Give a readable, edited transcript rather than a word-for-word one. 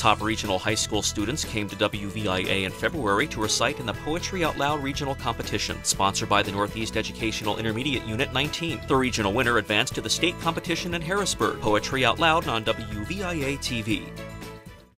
Top regional high school students came to WVIA in February to recite in the Poetry Out Loud regional competition, sponsored by the Northeast Educational Intermediate Unit 19. The regional winner advanced to the state competition in Harrisburg. Poetry Out Loud on WVIA-TV.